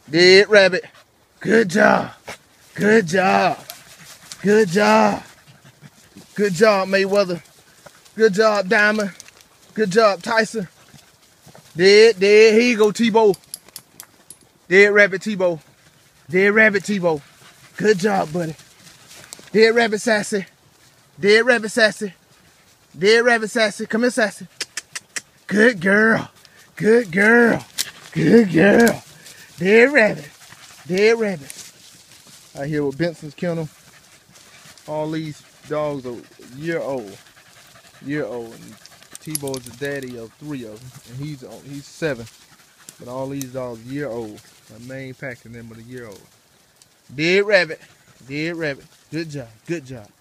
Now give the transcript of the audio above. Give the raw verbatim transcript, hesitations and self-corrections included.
Dead rabbit. Good job. Good job. Good job. Good job, Mayweather. Good job, Diamond. Good job, Tyson. Dead, dead. Here you go, Tebow. Dead rabbit, Tebow. Dead rabbit, Tebow. Good job, buddy. Dead rabbit, Sassy. Dead rabbit, Sassy. Dead rabbit, Sassy. Come here, Sassy. Good girl. Good girl. Good girl. Dead rabbit. Dead rabbit. Out here with Benson's Kennel. All these dogs are a year old. Year old. And Tebow is the daddy of three of them. And he's he's seven. But all these dogs year old. My main pack of them are a year old. Dead rabbit. Dead rabbit. Good job. Good job.